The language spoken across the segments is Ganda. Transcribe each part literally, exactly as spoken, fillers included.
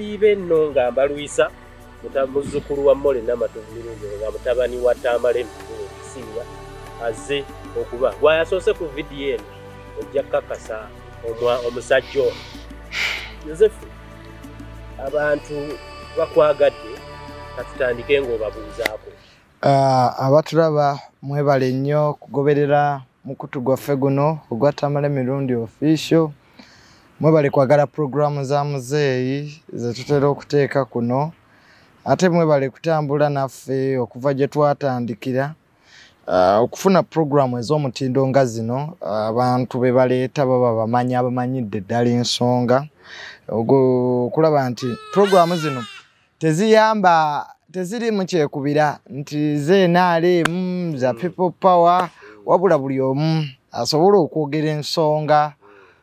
Nsiibe nno nga Mbaluisa muzzukulu wa Mole Namatungirungi nga mutabani wa Tamale Kisinga azze okuba bwayasoose ku vidiyo eno ojja kakasa omusajja ono. Yozefu, abantu bakwagadde katutandike ng'obabuuzaako. Uh, abatulaba mwebale nnyo kugoberera mukutu gwaffe guno ogwa Tamale Mirundi Official. Mwebale kwagala programu za muzeeyi ze tutera okuteeka kuno. Ate mwebale kutambula naffe okuva gye twatandikira. Uh, okufuna programu ez'omutindo nga zino abantu uh, be baleeta baba bamanyi abamanyidde ddala ensonga. Okulaba nti programu zino teziyamba teziri mu kyekubira nti ze N R M za people power wabula buli omu asobola okwogera ensonga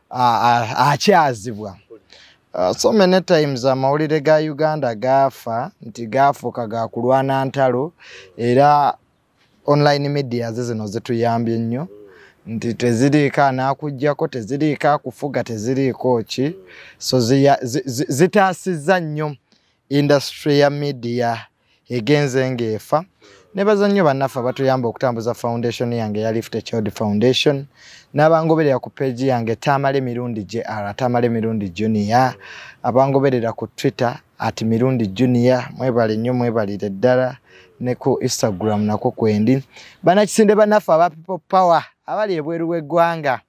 akyazibwa. Uh, so many times amawulire ga Uganda gafa nti gafuuka ga kulwana ntalo era online media zino zituyambye nnyo nti teziriika n'akuggyako teziriika akufuga teziriiko ki so zitaasizza nnyo industry ya media egenze ng'efa. Nebaza nnyo bannaffe abatuyamba okutambuza foundation yange ya Lift a Child Foundation n'abangoberera ku page yange Tamale Mirundi J R Tamale Mirundi Junior, abangoberera ku Twitter at Mirundi Junior. Mwebale nnyo mwebalire ddala ne ku Instagram nako kwendi. Bannakisinde bannaffe aba people power abali ebweru w'eggwanga,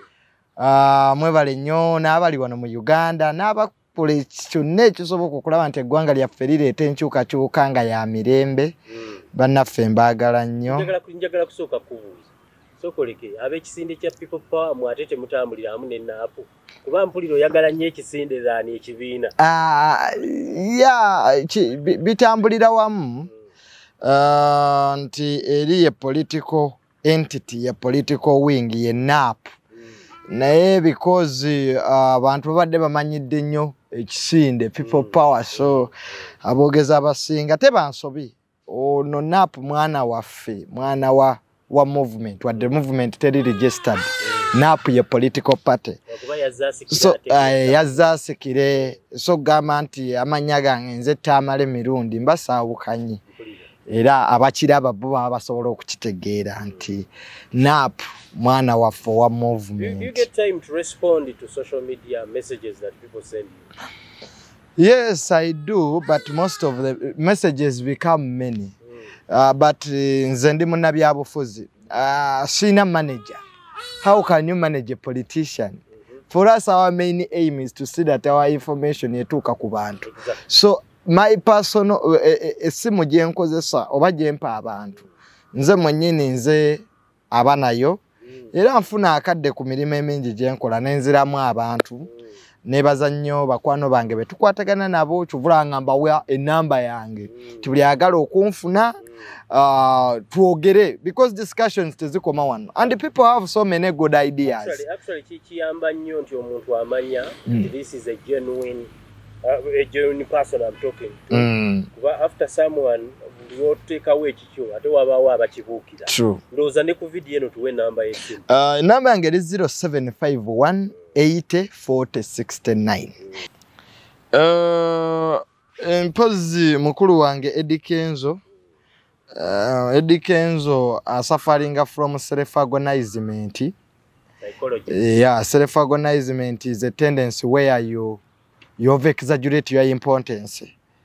uh, mwebale nnyo n'abali wano mu Uganda n'abakola kyonna ekisoboka okulaba nti eggwanga lyaffe lireeta enkyukakyuka nga ya mirembe. Bannaffe mbaagala nnyo. Njagala kusooka kubuuza sokoleke ab'ekisinde kya people power mwate temutambulira amu ne naapu kuba mpulira oyagala nnyo ekisinde zaani ekibiina. Uh, ya bitambulira wamu. Uh, nti eri ye political entity ya political wing ye N A P mm. naye because abantu uh, babadde bamanyidde nnyo ekisinde people mm. power so aboogeza abasinga tebansobi ono N A P mwana waffe mwana wa wa movement wadde movement teri registered mm. N A P ye political party so uh, yazaasikire so gamba nti amanya gange nze Tamale Mirundi mbasaawukanye era abakiraba bo basobola okukitegeera nti N A P mwana waffe wa movement. Do you get time to respond to social media messages that people send you? Yes, I do, but most of the messages become many. Mm. Uh, but nze ndi munnabyabufuzi. Uh, sina manager. How can you manage a politician? Mm-hmm. For us, our main aim is to see that our information yetuuka ku bantu. Exactly. So my personal esimu gye nkozesa oba gye mpa abantu nze mwennyini nze abanayo era nfuna akadde ku mirimu emingi gye nkola n'enziramu abantu. Nebaza nnyo bakwano bange be tukwatagana nabo kyovula ngamba wa enamba yange tibuli agala okunfuna uh, tuogere because discussions tezikoma wano and people have so many good ideas. Actually, actually kiyamba nnyo nti omuntu amanya mm. this is a genuine Uh, a genuine person I'm talking to. Mm. After someone will take away chicho, ate wabawa abakibuukira. True. Ndoza ne ku video eno tuwe namba y'essimu. Uh, namba yange is zero seven five one eight zero four zero six nine. Uh, mpozi mukulu wange Eddie Kenzo. Uh, Eddie Kenzo are suffering from self-agonizement. Psychology. Yeah, self-agonizement is a tendency where you you over-exaggerate your importance.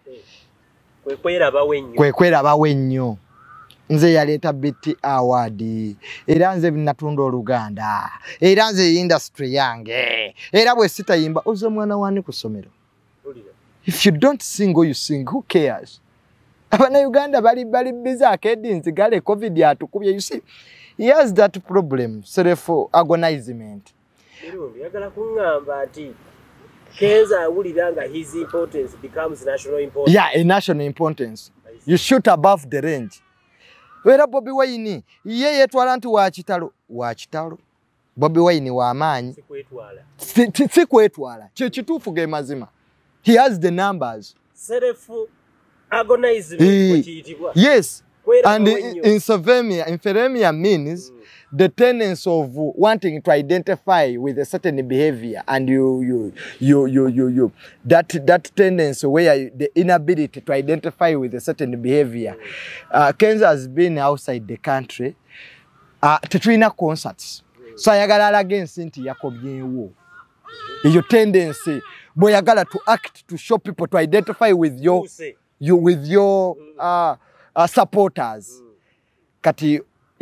Kwekweraba nnyo. Nze yaleeta B T award. Era nze natunda Oluganda. Era nze industry yange. Era bwe sitayimba oze mwana wani ku ssomero. If you don't sing or you sing, who cares? Abana Uganda bali bali busy akedinzi gale COVID yatukubye. You see, he has that problem, self-agonizement. Yagala kungamba ati Kenza uliranga his importance becomes national importance. Yeah, a national importance. You shoot above the range. Wera Bobi Wine, ye yetwala nti wa kitalo, wa kitalo. Bobi Wine wa amanyi. Sikwetwala. Sikwetwala. Kye kituufu ge mazima. He has the numbers. Self agonizing. Yes. And infiremia, infiremia means mm. the tendency of wanting to identify with a certain behavior, and you, you, you, you, you, you, that that tendency where you, the inability to identify with a certain behavior. Uh, Kenzo has been outside the country. Uh, Tetrina concerts. So I got against Sinti Yakobien. Your tendency, boy, I got to act to show people to identify with your, you with your. Uh, Uh, supporters mm. kati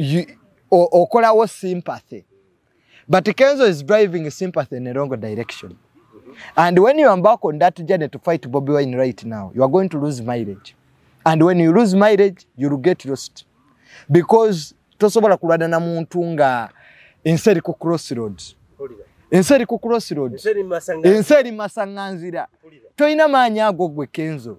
okola wo sympathy, but Kenzo is driving sympathy in a wrong direction. Mm-hmm. And when you embark on that journey to fight Bobby Wine right now, you are going to lose mileage, and when you lose mileage you will get lost, because tosobola kulwana na muntu nga inseri ku crossroads inseri ku crossroads inseri masanganzira toina manya ago gwe Kenzo.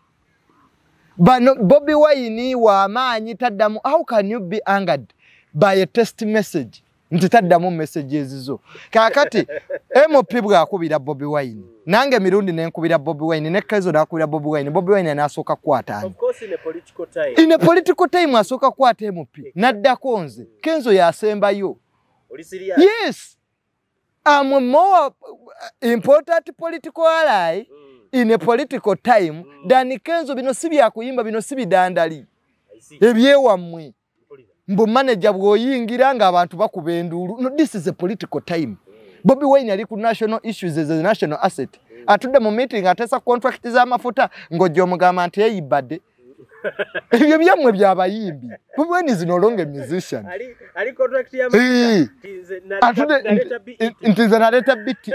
But no, Bobby Wine wa manyi taddamu. How can you be angered by a text message? Nti taddamu messages zo. Kakati M O P bwa akubira Bobby Wine. Nange mirundi nenkubira Bobby Wine, ne Kenzo nakubira Bobby Wine. Bobby Wine anasoka kwatani. Of course in a political time. In a political time asoka kwata M O P. Nadda konze. Kenzo yasemba yo. Oli serious? Yes. I'm a more important political ally. Mm. In a political time, mm. than Kenzo bino sibi akuyimba bino sibi dandali. Ebyewa mwe. Mbo manager bwoyingira nga abantu bakubendulu. No, this is a political time. Mm. Bobby Wine ali ku national issues as a national asset. Mm. Atude mu meeting atesa contract za mafuta ngojo omugamba nti eyibadde. Ebyo byamwe byabayimbi. Bobby Wine is no longer a musician. Ali ali contract ya mafuta. Atude ntize naleta biti.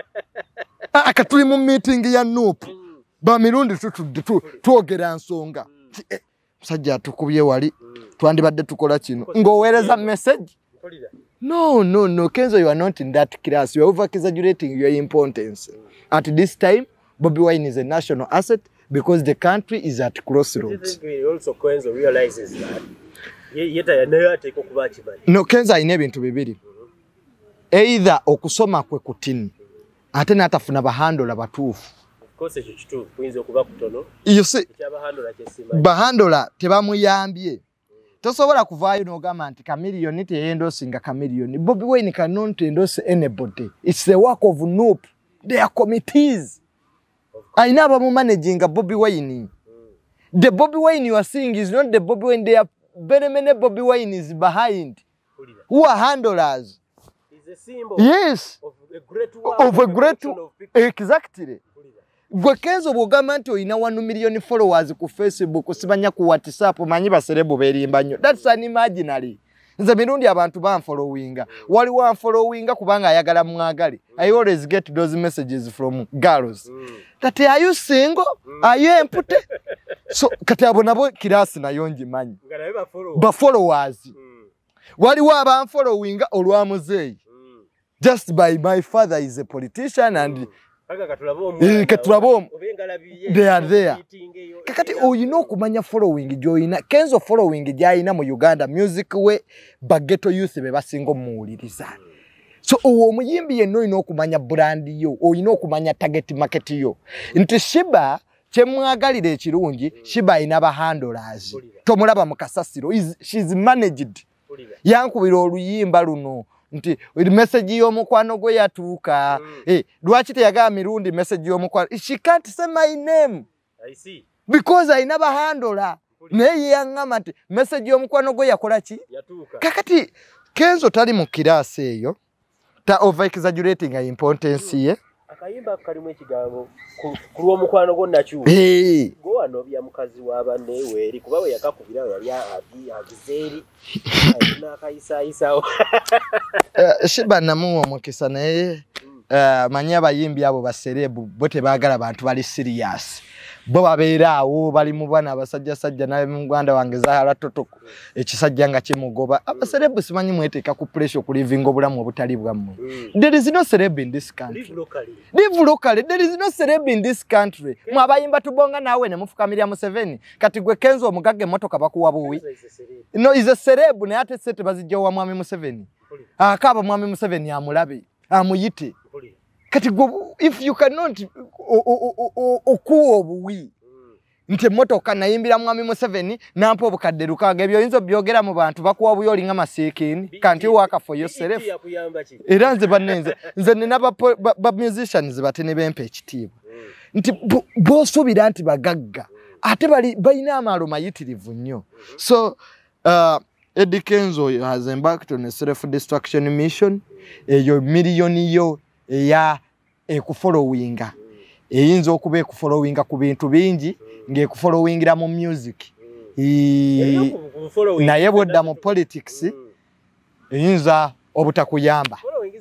Akatuli mu meeting ya Nope mm. ba mirundi tuogera nsonga mm. Musajja tukubye wali mm. twandibadde tukola kino ngowereza message. No no no Kenzo, you are not in that class. You are over exaggerating your importance. Mm. At this time Bobby Wine is a national asset because the country is at crossroads. Do you think also Kenzo realizes that yeta yanayo ateko kuba kibali? No, Kenzo ine bintu bibiri. Mm -hmm. Either okusoma kwe kutini ate natafuna bahandola batuufu. Of course ekyo kituufu kuyinza okuba kutono. You see, bahandola kyesimanyi. Bahandola tebamuyambye. Mm. Tosobola kuvaayo n'ogamba nti Chameleone teyendosinga Chameleone. Bobby Wine cannot endorse anybody. It's the work of Nope. They are committees. Aina abamu managing Bobby Wine. Mm. The Bobby Wine you are seeing is not the Bobby Wine. There are very many Bobby Wine is behind. Who are handlers? Is a symbol. Yes. Of a great work of a great of exactly. Gwe Kenzo bwogamba nti oyina one million followers ku Facebook, sibanya ku WhatsApp, manyi baserebo berimba nnyo. That's unimaginary. Nze mirundi abantu banfollowinga. Wali wanfollowinga kubanga ayagala mwagale. I always get those messages from girls. Mm. That are you single? Mm. Are you empty? So kati abo nabo kirasi nayo njimanyi. Ngalabe follow. Ba followers. Mm. Wali wa banfollowinga olwa muzeyi. Just by my father is a politician and mm. Katulabo they are there. Kakati oyina okumanya following joyina Kenzo following jayina mu Uganda music we bageto youth be basingo muwuliriza. So owo omuyimbi yenno oyina okumanya brand yo, oyina okumanya target market yo. Nti Shiba kyemwagalira ekirungi, Shiba ina ba handlers. Tomulaba mu kasasiro, she's managed. Yankubira oluyimba luno nti message y'omukwano gwe yatuuka. Mm. Eh, lwaki teyagaa mirundi message y'omukwano? She can't say my name. I see. Because I never handle her. Naye yangama nti message y'omukwano gwe yakola ki? Yatuuka. Kakati Kenzo tali mu kirasi eyo. Ta over exaggerating her importance ye. Akayimba kalimu ekigambo ku lw'omukwano gwo nakyu. Hey. Go anobya mukazi w'abanne weeri kuba we yakakubira yali agizeeri. Na kaisa isao. Uh, Shiba namuwa mukisa naye uh, manya bayimbi abo baserebu bote bagala bantu bali serious. Bo babeera awo bali mu bana abasajja sajja naye mu Rwanda wange Zahara Totoko ekisajja nga kimugoba. Abaserebu simanyi mweteeka ku pressure ku living obulamu obutali bwamu. Mm. There is no celeb in this country. Live locally. Live locally. There is no celeb in this country. Okay. Mwabayimba tubonga nawe ne mufukamira mu Museveni. Kati gwe Kenzo omugage motoka bakuwa buwi. No, is a celeb ne ate sete bazijja wa mwami Museveni. Akaba mwami Museveni amulabe. Amuyite. Kati go, if you cannot okuwa obuwi nti emmotoka nayimbira mwami Museveni nampa obukadde lukaaga ebyo oyinza byogera mu bantu bakuwa buyo olinga masiikini can't you work for yourself era nze banenze nze nina ba, ba, ba musicians batene bempe ekitiibwa nti bosuubira nti bagagga ate bali balina amaalo mayitirivu nnyo so uh, Eddie Kenzo has embarked on a self-destruction mission eyo miliyoni yo eya ekufollowinga eyinza okuba ekufollowinga ku bintu bingi ng'ekufollowingira mu music naye bwodda mu politics eyinza obutakuyamba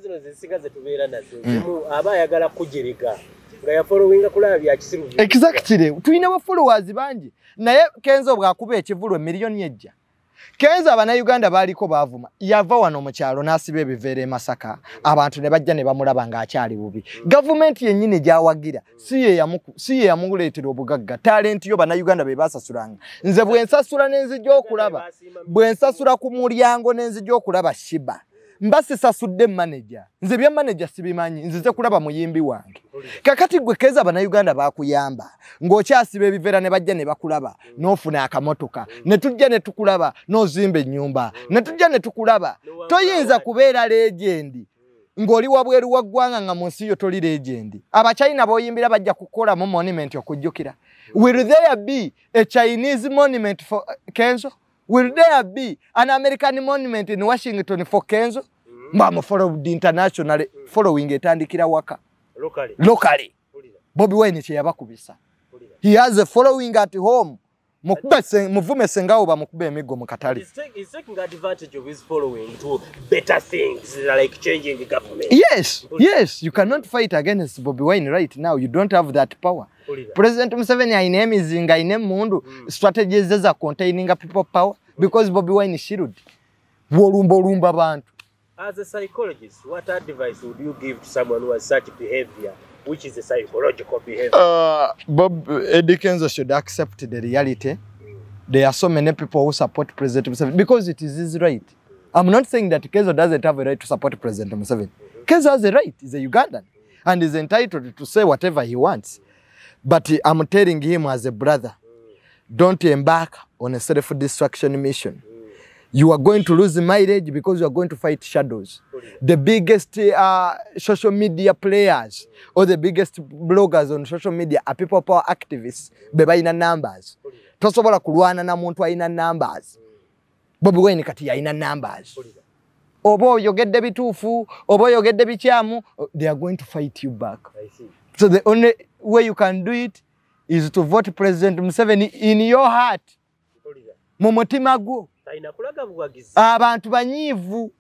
aba ayagala kujerega nga ya following kulaba bya kisiru exactly tulina ba followers bangi naye Kenzo bwakuba ekivulu miliyoni ejja Kenzo abana Uganda baliko bavuma yava wano mu kyalo nasibe ebivere Masaka abantu ne bajja ne bamulaba nga akyali bubi government yennyini gyawagira siye yamuku siye yamuguleetera obugagga talent yo bana Uganda be basasulanga nze bwensasula nenzijja okulaba bwensasula ku mulyango nenzijja okulaba shiba mbasi sasudde manager nze bya manager sibimanyi nzize kulaba muyimbi wange kakati gwe Keza bana Uganda bakuyamba ng'okyasiba ebivera ne bajja ne bakulaba n'ofuna akamotoka ne tujja ne tukulaba n'ozimba ennyumba ne tujja ne tukulaba toyinza kubeera legend ng'oli wabweru wa ggwanga nga mu nsi yo toli legend abachina boyimbira bajja kukola mu monument okujjukira will there be a Chinese monument for Kenzo? Will there be an American monument in Washington for Kenzo? Mama follow the international following etandikira waka. Locally. Locally. Bobby Wine kye yabakubisa. He has a following at home. Mukubese muvume sengawo ba mukube emigo mu katali. He's, take, he's taking advantage of his following to better things like changing the government. Yes, yes, you cannot fight against Bobby Wine right now. You don't have that power. President Museveni aine mizinga aine mundu mm. strategies za containing people power because Bobby Wine shield. Wolumba olumba bantu. As a psychologist, what advice would you give to someone who has such behavior, which is a psychological behavior? Uh, Bob Eddie Kenzo should accept the reality. Mm. There are so many people who support President Museveni because it is his right. I'm not saying that Kenzo doesn't have a right to support President Museveni. Mm-hmm. Kenzo has a right. He's a Ugandan and is entitled to say whatever he wants. But I'm telling him as a brother, mm. don't embark on a self-destruction mission. Mm. You are going to lose mileage because you are going to fight shadows. Mm. The biggest uh, social media players mm. or the biggest bloggers on social media are people power activists. Mm. Beba ina numbers. Mm. Tosobola kulwana na muntu aina numbers. Mm. Bobby Wine kati ya ina numbers. Mm. Obo yogedde bituufu, obo yogedde bikyamu, they are going to fight you back. I see. So the only way you can do it is to vote President Museveni in your heart. Mu mutima gwo. Abantu banyiivu.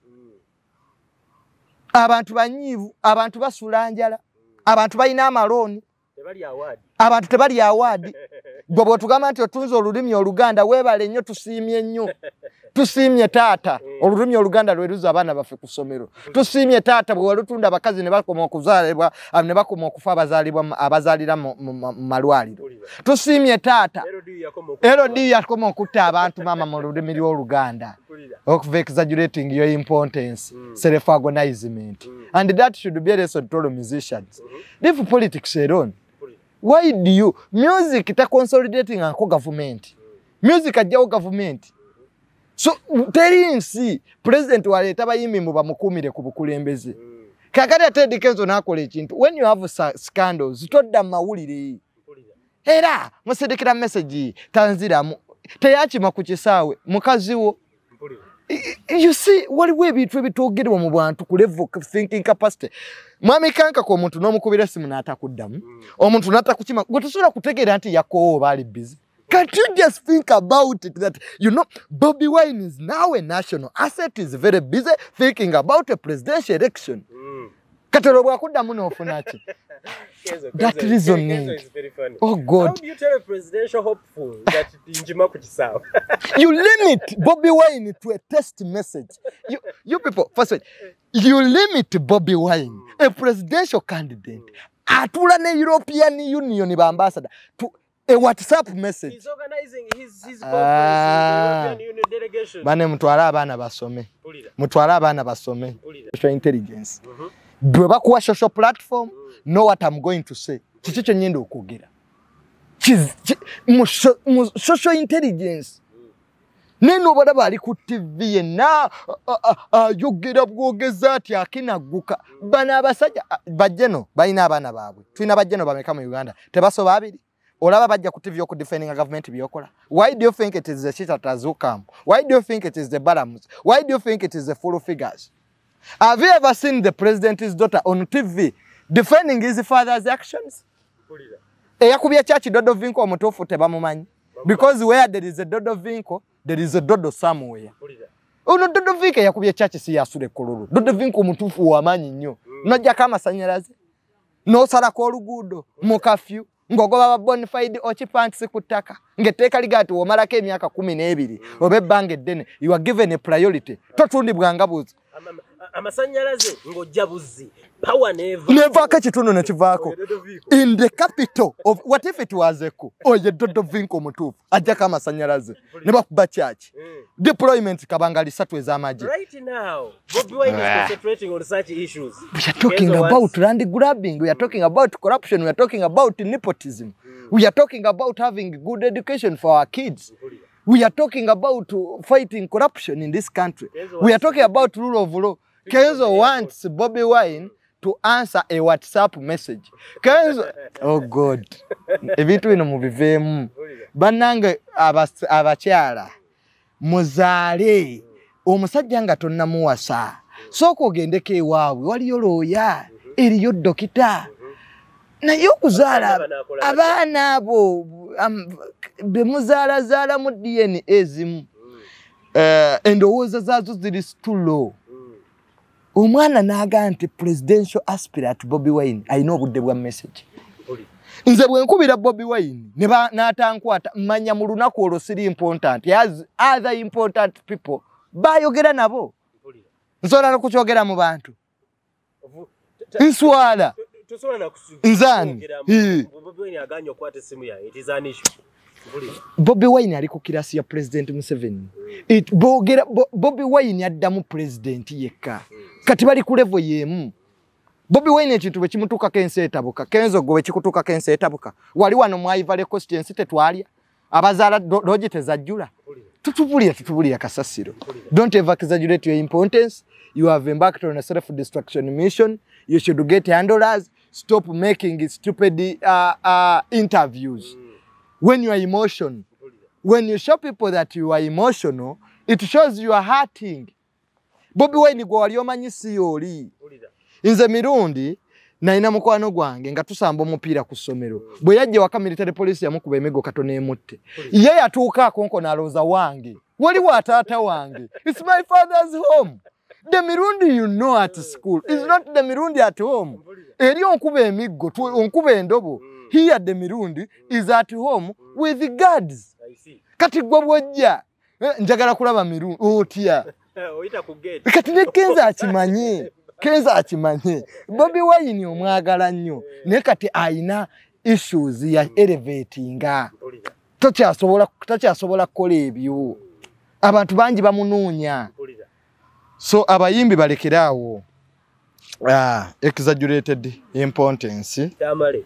Abantu banyiivu, abantu basula njala. Abantu balina amaloni. Tebali award. Abantu tebali award. Gwe bw'otugamba nti otunze olulimi Oluganda weebale nnyo tusiimye nnyo. Tusiimye taata olulimi Oluganda lweruza abaana baffe ku ssomero. Tusiimye taata bwe walutunda abakazi ne bakoma okuzaalibwa ne bakoma okufa abazaalibwa abazaalira mu malwaliro. Tusiimye taata L D yakoma okutta abantu mama mu lulimi lw'Oluganda. Of exaggerating your importance, mm. self-organizement. Mm. And that should be a lesson to all musicians. Mm-hmm. Leave politics alone. Why do you music ita consolidating anko government? Mm. Music ajjawo government. Mm-hmm. So tell see president waleta bayimbi mu bamukumire ku bukulembeze. Mm. Kakati ate Eddie Kenzo nakola ekintu. When you have scandals, todda mawulire. Era musedekera message tanzira teyachima ku kisaawe mukazi wo. You see, what we be to be to get one want to level thinking capacity. Mami kanka ko muntu no mukubira simu na atakuddamu. Omuntu natakuchima gotusura kutegera anti yako bali busy. Can't you just think about it that you know Bobby Wine is now a national asset, is very busy thinking about a presidential election. Mm. Katero bwakuddamu no funachi. That Kenzo, reasoning Kenzo is very funny. Oh God. How do you tell a presidential hopeful that Njima kuchisawa? You limit Bobby Wine to a test message. You you people, first of all, you limit Bobby Wine, mm. a presidential candidate, mm. atula ne European Union ba ambassador to a WhatsApp message. He's organizing his his conference ah. in the European Union delegation. Bane mutwala abana basome. Mutwala abana basome. Social intelligence. Mm-hmm. Bwe bakuwa social platform, mm. know what I'm going to say. Chichicho nyendo okugera. mu social intelligence neno balaba ali ku T V na yogera bwogeza ati akinaguka bana abasajja bajjeno balina abaana baabwe tulina bajjeno bameka mu Uganda tebasoba abiri olaba bajja ku T V yoku defending a government byokola. Why do you think it is the shit at Azukam? Why do you think it is the Barams? Why do you think it is the full figures? Have you ever seen the president's daughter on T V defending his father's actions? Eyakubya church Dodo Vinko omutofu tebamumanyi. Because where there is a Dodo Vinko, there is a Dodo somewhere. Uno Dodo Vinko yakubya church si yasule kolulu. Dodo Vinko omutufu wamanyi nnyo. Nojja kama sanyalaze. No sala ko lugudo mu kafyu. Ngogoba ba bonafide ochipansi kutaka. Ngeteka ligati womalako emyaka kumi n'ebiri. Obebbange ddene. You are given a priority. Totundi bwangabuzi. Amasanyalaze ngojja buzzi. Power never. Never ka kitundu ne kivaako. In the capital of what if it was Eku? Oye Dodo Vinko mutufu. Ajja kama sanyalaze. Ne bakuba church. Deployment kabanga lisatu ez'amagye. Right now, Bobi Wine is concentrating on such issues. We are talking Kenzo about land grabbing. We are talking about corruption. We are talking about nepotism. Mm. We are talking about having good education for our kids. We are talking about uh, fighting corruption in this country. Kenzo we are talking about rule of law. Kenzo wants Bobi Wine to answer a WhatsApp message. Kenzo, oh God. Ebitu bino mubivemu. Banange abakyala. Muzaale omusajja nga tonna muwasa soko ogendeke ewaabwe waliyo looya eriyo dokita naye okuzaala abaana abo bemuzaalazaala mu D N A ezimu endowooza zaazo ziri tulo omwana n'agaa nti presidential aspirant Bobi Wine alina obudde bwa message. Nze bwenkubira Bobi Wine ne n'atankwata manya mu lunaku olwo siri important as other important people bayogera nabo nsobola kukyogera mu bantu nswala nzani Bobi Wine aganye okwata essimu yaye it is an issue. Bobi Wine ali ku kirasi ya President Museveni. It bogera Bobi Wine addamu president yekka kati bali ku level yemu. Bobi Wine ekintu bwe kimutuuka kensi etabuka Kenzo gwe kikutuuka kensi etabuka wali wano mu Ivory Coast ensi tetwalya abazaala logi tezajjula tutubulira tutubulira kasasiro. Don't ever exaggerate your importance. You have embarked on a self-destruction mission. You should get handlers. Stop making stupid uh, uh, interviews. Mm. When you are emotional, when you show people that you are emotional, it shows you are hurting. Bobi Wine gwe wali omanyisi yoli. Inze mirundi na ina mukwano gwange nga tusamba omupiira ku ssomero bwe yajje waka military police yamukuba emigo katone emutte ye yatuuka konko naloza wange wali wa taata wange. It's my father's home. The mirundi you know at school is not the mirundi at home. Eri onkuba emigo onkuba endobo. Here the mirundi is at home with the guards. Kati gwe bwojja njagala kulaba mirundi otya oyita ku gate kati ne Kenzo akimanye Kenzo akimanye Bobi Wine omwagala nnyo ne kati ayina issues ya elevatinga tokyasobola tokyasobola kukola ebyo abantu bangi bamunoonya so abayimbi balekerawo ah exaggerated importance tamale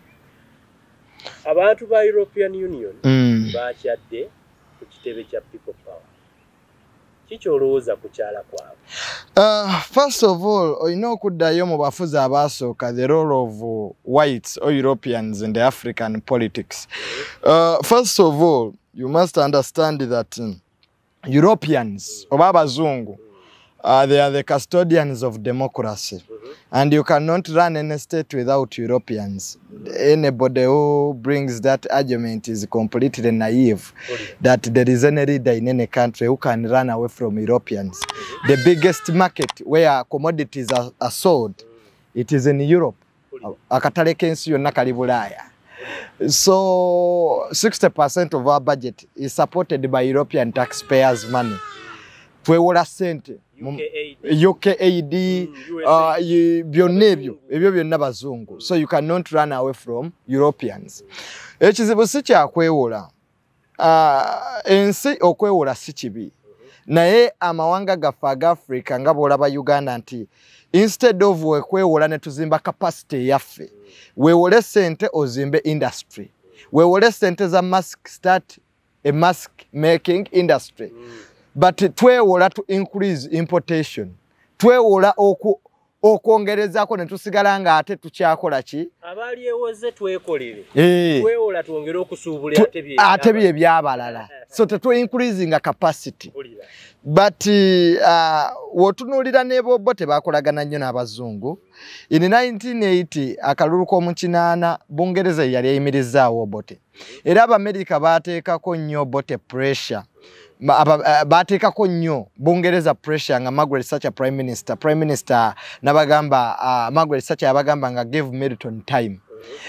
abantu ba European Union mm. bakyadde ku kitebe kya people power kikyolowooza kukyala kwabo. Uh, first of all, oyina okuddayo mu bafuzi abasooka the role of uh, whites or Europeans in the African politics. Uh, first of all, you must understand that um, Europeans, oba abazungu, uh, they are the custodians of democracy. Mm-hmm. And you cannot run any state without Europeans. Anybody who brings that argument is completely naive. Mm-hmm. That there is any leader in any country who can run away from Europeans. Mm-hmm. The biggest market where commodities are, are sold, mm-hmm. it is in Europe. Akatale kensi yonna kali Bulaya. So sixty percent of our budget is supported by European taxpayers' money. Twewola sente U K A D uh, byonna ebyo ebyo byonna bazungu. So you cannot run away from Europeans. Ekizibu si kyakwewola. Uh, ensi okwewola si kibi. Naye amawanga gaffe aga Africa nga bw'olaba Uganda nti instead of wekwewola ne tuzimba capacity yaffe, weewole sente ozimbe industry. weewole sente za mask, start a mask making industry. Mm. But twewola to increase importation. Twewola oku okwongerezako ne tusigala nga ate tukyakola ki abali ewoze twekolere eh twewola tuongere okusuubula ate bye ate bye byabalala so tetu increasing a capacity but uh, wotunulira nebo bote bakolagana nnyo n'abazungu in nineteen eighty akalulu ko mu kinaana Bungereza yali ayimirizaawo bote era Abamerika baateekako nnyo bote pressure bateekako nnyo Bungereza pressure nga Margaret Thatcher prime minister prime minister nabagamba uh, Margaret Thatcher abagamba nga give Milton time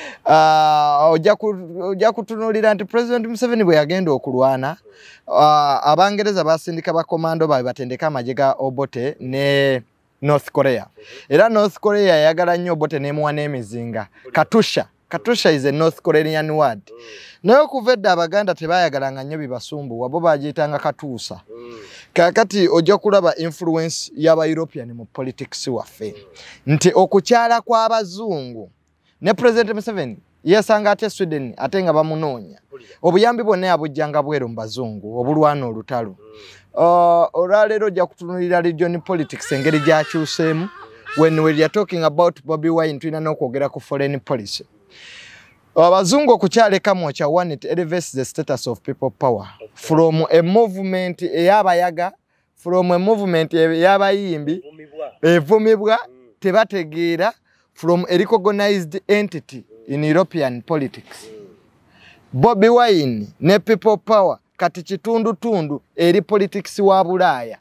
uh, ojja kutunulira nti President Museveni bwe yagenda okulwana uh, Abangereza basindika bakomando babe batendeka amajega Obote ne North Korea era North Korea yagala nnyo Obote nemuwa n'emizinga Katusha Katusha is a North Korean word. Naye okuvedda Abaganda tebayagalanga nnyo bibasumbu wabo bagiyitanga katuusa. Kakati ojja kulaba influence y'aba European mu politics waffe. Nti okukyala kw'abazungu ne President Museveni yesanga ate Sweden ate nga bamunoonya. Obuyambi bwonna yabujjanga bweru mu bazungu obulwana olutalo. Uh, olwaleero ojja kutunulira region politics engeri gyakyuseemu when we are talking about Bobi Wine tulina n'okwogera ku foreign policy. Abazungu okukyaleka mwocha one it elevates the status of people power from a movement eyabayaga from a movement eyabayimbi evumibwa tebategeera from a recognized entity in European politics. Bobi Wine ne people power kati kitundu tundu eri politics wa Bulaaya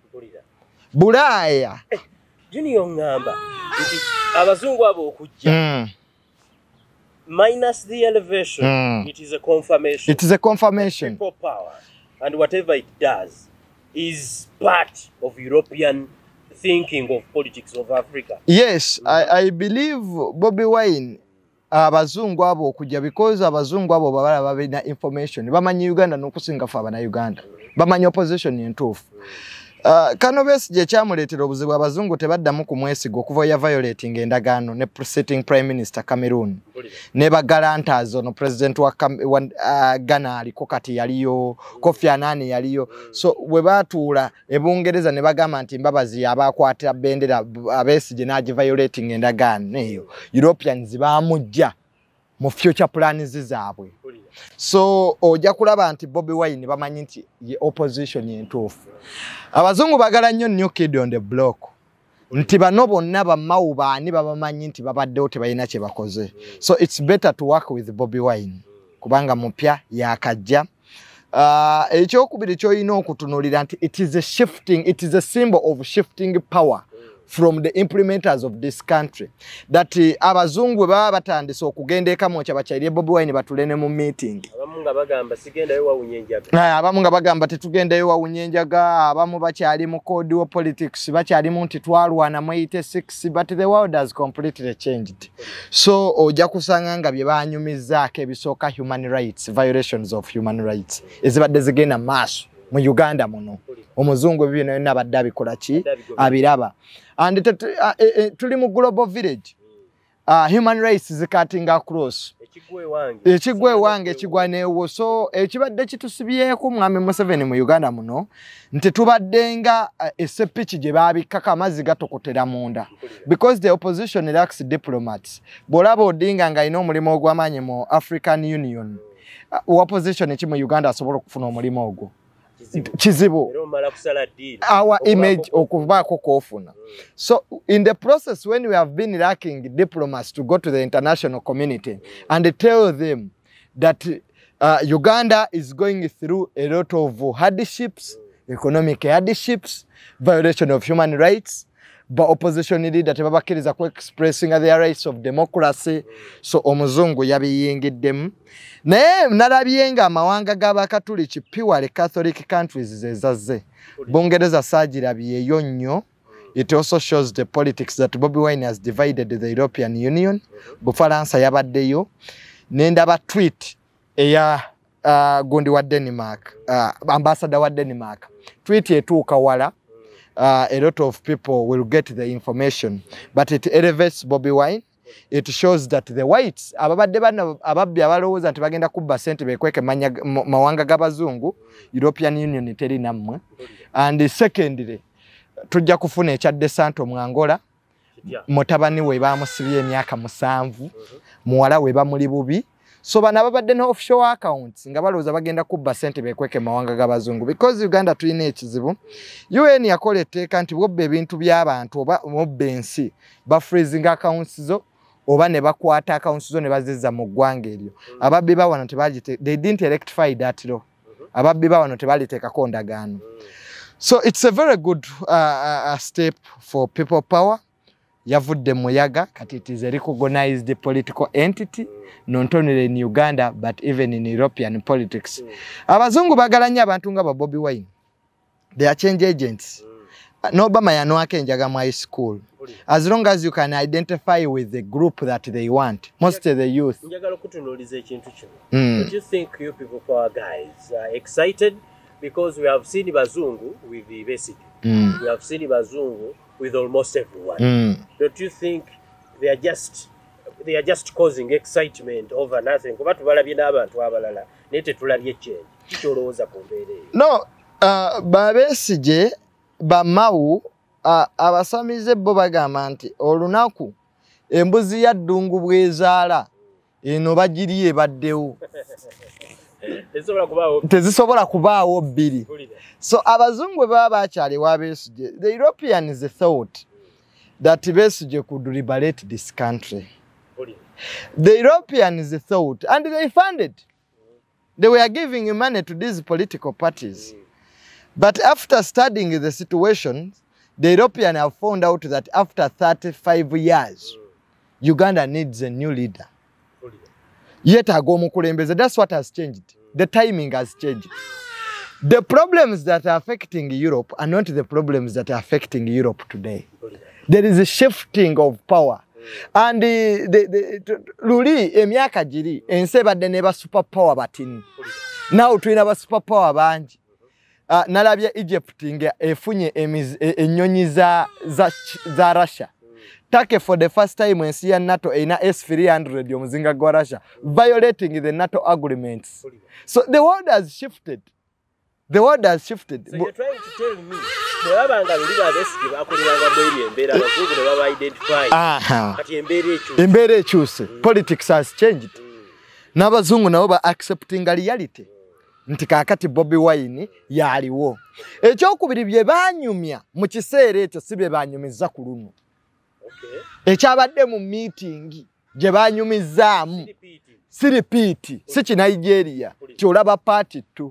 Bulaaya eh, Junior ngamba abazungu abo okujja mm. minus the elevation, mm. it is a confirmation. It is a confirmation. People power, and whatever it does is part of European thinking of politics of Africa. Yes, mm. I, I believe Bobi Wine abazungu abo okujja because abazungu abo babala babina information. Bamanyi Uganda n'okusinga fa bana Uganda. Bamanyi opposition entuufu. Uh, Kano Besigye kyamuleetera obuzibu abazungu tebaddamu ku mwesigo okuva ya violating endagaano ne sitting prime minister Cameroon ne bagalanters ono president wa, wa uh, Ghana aliko kati yaliyo Kofi Annan yaliyo so bwe batuula e Bungereza ne bagamba nti mbabazi abakwata bendera Besigye n'agi violating endagaano eyo Europeans bamujja mu future plans zaabwe. So ojja kulaba nti Bobi Wine bamanyi nti ye opposition yentuufu. Abazungu bagala nnyo new kid on the block. Nti bano bonna bamawu baani babamanyi nti babaddewo tebalina kye bakoze. So it's better to work with Bobi Wine kubanga mupya yakajja. Uh, ekyokubiri ky'olina okutunuulira nti it is a shifting, it is a symbol of shifting power from the implementers of this country that uh, abazungu baba batandise okugenda eka mwocha bakyalire Bobi Wine batulene mu meeting abamu nga bagamba sigenda yo wawunyenjaga na abamu nga bagamba tetugenda yo wawunyenjaga abamu bakyali mu code of politics bakyali mu nti twalwana mu eighty-six but the world has completely changed. So ojja kusanga nga bye banyumizaako ebisooka human rights violations of human rights ezibadde zigenda maaso mu Uganda muno omuzungu bibino yonna abadde abikola ki abiraba and uh, uh, uh, tuli mu global village uh, human rights zikatinga across ekigwe wange ekigwa neewo so ekibadde kitusibyeko mwami Museveni mu Uganda muno nti tubaddenga uh, esepiki gye babikkako amazzi gatokotera munda because the opposition lacks diplomats bw'olaba Odinga nga alina omulimu ogw'amaanyi mu African Union uh, opposition eki mu Uganda asobola okufuna omulimu ogwo kizibu our image okubaako kofuna. So in the process when we have been lacking diplomats to go to the international community and tell them that uh, Uganda is going through a lot of hardships, economic hardships, violation of human rights, but opposition leader tebabakiriza ku expressing their rights of democracy, so omuzungu yabiyingiddemu naye nalabyenga amawanga g'abakatuliki purely Catholic countries zezazze Bungereza saagirabyeyo nnyo. It also shows the politics that Bobi Wine has divided the European Union. Bufaransa yabaddeyo nendaba tweet eya uh, gundi wa Denmark uh, ambassador wa Denmark tweet etuuka wala. Uh, a lot of people will get the information, but it elevates Bobi Wine, it shows that the whites ababadde bana ababbi abalowooza nti bagenda kubba sente bekweke mawanga g'abazungu European Union teri nammwe. And secondly, tujja kufuna ekya DeSanto mu Angola, mutabani we bamusibye emyaka musanvu, muwala we bamuli bubi. So bana babadde na offshore accounts nga balowooza bagenda kubba sente bekweke mawanga g'abazungu. Because Uganda tulina ekizibu, U N yakola etteeka nti bwobba ebintu by'abantu oba mubba ensi ba freezing accounts zo oba ne bakwata accounts zo ne bazizza mu ggwanga eryo. Ababbi bawano tebalite, they didn't rectify that law. Ababbi bawano tebaliteekako ndagaano. So it's a very good uh, uh, step for people power. Yavudde muyaga kati it is a recognized political entity not only in Uganda but even in European politics. Abazungu bagalanya abantu nga Bobby Wine. They are change agents. No Obama yanwake njaga my school. As long as you can identify with the group that they want, most of the youth. Njagala kutunuuliza ekintu kino. Don't you think you people power guys are excited because we have seen Bazungu with the Besigye. Mm. We have seen Bazungu with almost everyone. Mm. Don't you think they are just they are just causing excitement over nothing? Kuba tubalabye n'abantu abalala naye tetulabye change. Kikyolowooza ku mbeera eyo. No, uh, Besigye bamawu uh, abasamize bo bagamba nti olunaku embuzi ya ddungu bwezaala eno bagiriye baddewo. Tezisobola kubaawo bbiri. So abazungu baba bakyali wa Besigye, the Europeans thought that Besigye could liberate this country. The Europeans thought, and they funded. They were giving money to these political parties. But after studying the situation, the Europeans have found out that after thirty-five years, Uganda needs a new leader. Yet ago mukulembeze, that's what has changed. The timing has changed. The problems that are affecting Europe are not the problems that are affecting Europe today. There is a shifting of power. And the, the, the luli emyaka jiri ense badde ne ba superpower batini. Now tulina ba superpower bangi. Uh, nalabye Egypt nga efunye ennyonyi za, za, za Russia. Turkey for the first time ensi ya NATO ina S three hundred omuzinga gwa Russia, violating the NATO agreements. So the world has shifted. The world has shifted. So you're trying to tell me bwabanga luli ba Besigye bakuliranga bweri embeera abazungu ne baba identify. Aha. Kati embeera ekyuse. Embeera ekyuse. Mm. Politics has changed. Mm. N'abazungu nabo ba accepting reality. Nti kakati Bobby Wine yaliwo. Ekyokubiri bye banyumya mu kiseera ekyo si bye banyumiza ku luno. Okay. Ekyabadde mu meeting gye banyumizaamu si repeat si ki Nigeria kyolaba party two.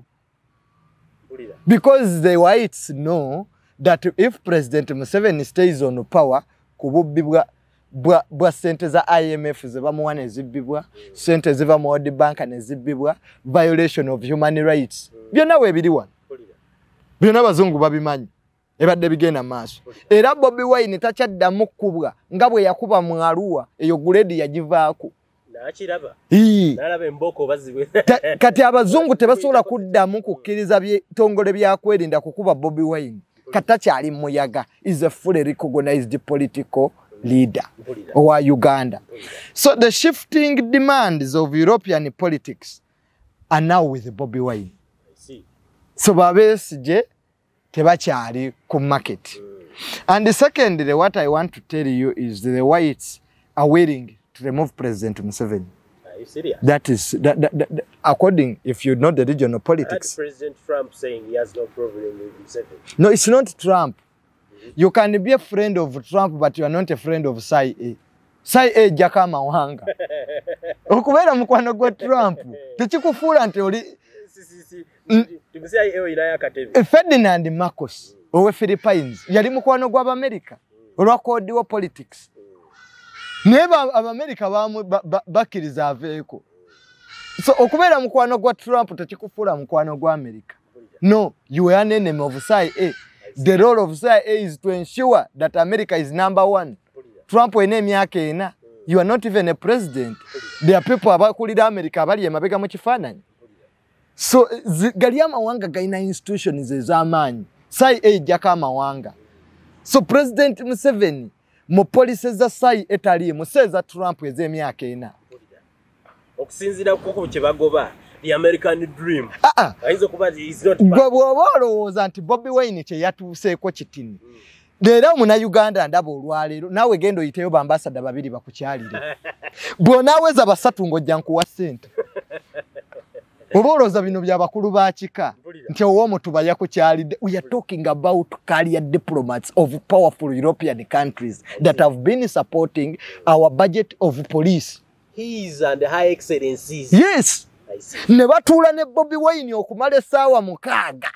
Because the whites know that if President Museveni stays on power, kububibwa bwa bwa sente za I M F ze bamuwa ne zibbibwa, sente ziva mu World Bank ne zibbibwa, violation of human rights. Byonna we biri wano. Byonna bazungu babimanyi. Ebadde bigenda maaso. Era Bobby Wine takyaddamu kubwa nga bwe yakuba mu Arua eyo grade yagivaako. Nakiraba. Ii. Nalaba emboko bazibwe. Kati abazungu tebasobola kuddamu kukkiriza byetongole byakwerinda kukuba Bobby Wine. Katakyali muyaga is a fully recognized political leader wa Uganda. So the shifting demands of European politics are now with Bobby Wine. I see. So Besigye tebakyali ku market. And secondly, what I want to tell you is the whites are willing to remove President Museveni. Are you serious? That is, that, that, that, according, if you know the regional politics. I had President Trump saying he has no problem with Museveni. No, it's not Trump. Mm-hmm. You can be a friend of Trump, but you are not a friend of C I A. C I A jaka mawanga. Okubeera mukwano gwa Trump. Tekikufuula nti oli. Si, si, si. Tumusi I A o ilaya katebe. Ferdinand Marcos, owe Philippines, yali mukwano gwa America. Olwa kodi wa politics. Neba America bamu bakiriza aveeko. So okubeera mukwano gwa Trump tekikufuula mukwano gwa America. No, you are an enemy of C I A. The role of C I A is to ensure that America is number one. Trump wene emyaka ena. You are not even a president. There are people abakulira America abali emabega mu kifaananyi. So gali amawanga galina institutions ez'amaanyi. C I A jaka amawanga. So President Museveni mu police za sai etali mu seza Trump ez'emyaka ena okusinzira ku kye bagoba the American dream ah ah aizo kuba is not gwe bwolowooza nti Bobi Wine kye yatuuseeko kitini leero muna Uganda ndaba olwaleero naawe gendo yiteyo bambasada babiri bakukyalire bw'onaaweza basatu ng'ojja nkuwa ssente obolooza bino by'abakulu ba kika nti ow'omutuba yakukyalidde. We are talking about career diplomats of powerful European countries that have been supporting our budget of police. His and high excellencies. Yes. Ne batuula ne Bobi Wine okumala essaawa mukaaga.